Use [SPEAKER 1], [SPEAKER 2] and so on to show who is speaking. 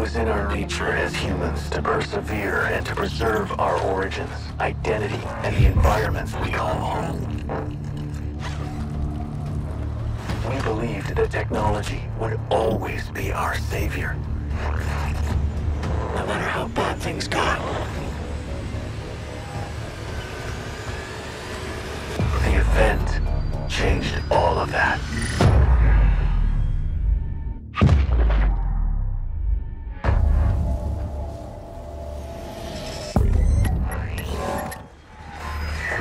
[SPEAKER 1] was in our nature as humans to persevere and to preserve our origins, identity, and the environments we call home. We believed that technology would always be our savior, no matter how bad things got. The event changed all of that.